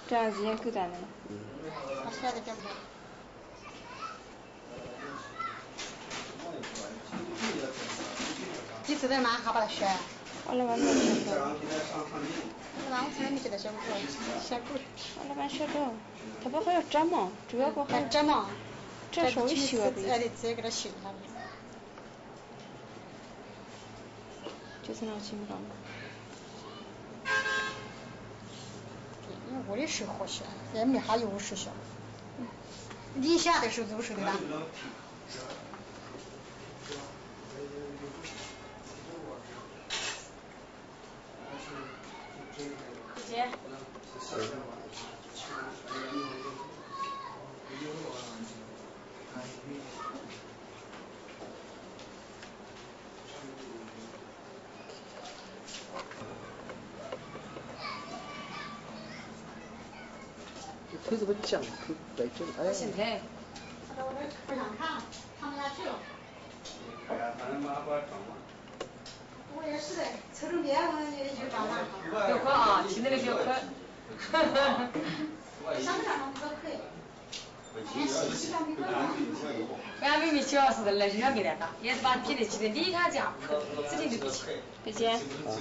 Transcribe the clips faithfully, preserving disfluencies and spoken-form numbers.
这样直接够单的了。 嗯。 他摔的这么。你吃点吗？好把它选。 我来把它选着。 那我从来没觉得小狗小狗。 我来把它选着，它不还要粘嘛？主要不还粘嘛？ 这稍微细了点。哎，得直接给它细下来。 就是那细不着。 因为我的是和谐，也没哈油是小。嗯。你下的是肉食对吧？ 姐。 腿这个酱可带劲，哎。 现在。 我这不想看了，看不下去了。 看呀，反正马上把它装了。 我也是的，侧重点我也就装上。 别快啊，听那个别快。哈哈哈。 想干嘛都可以。 俺妹妹主要是来这上给的，也是把别的记得离他家，指定就不去。再见。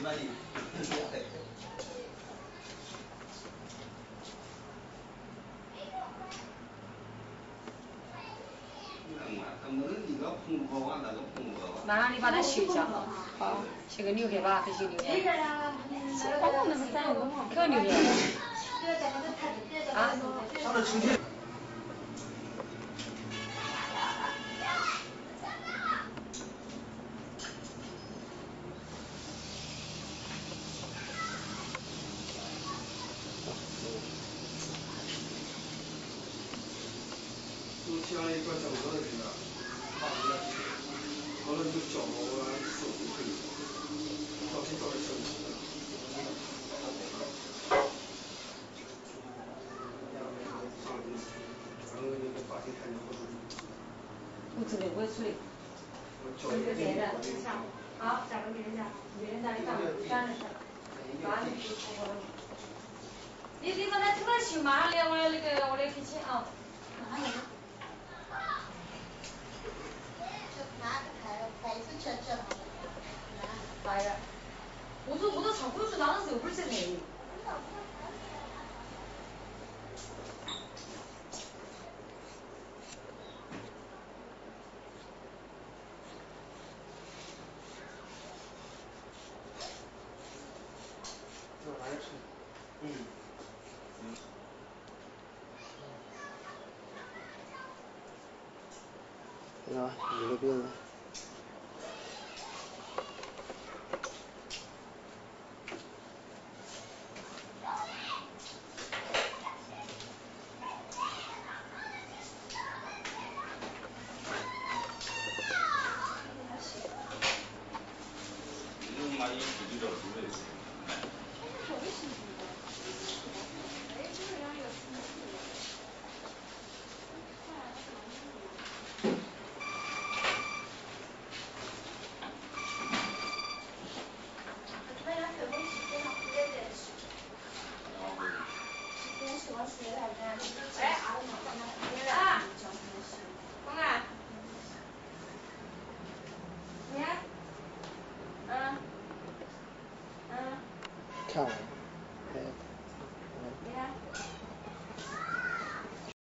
马上你把它修一下哈，好，修个刘海吧，再修刘海。帮我那个三个嘛，可刘海。啊。 就像一个整个的这个，把这个，完了就交到我手里去，到时到时手里。 我这里我也处理。一个别的，好，下个别人家，别人家的干干的事，干的就出我了。你你把它出来修嘛，连我那个我的给钱啊。哪里？ 拿个台台子这这嘛。 来呀！我说我都超过去当时又不是这类。 这玩意儿是，嗯。 对吧？一个饼。 哎，啊，公安，你看，嗯，嗯。 看。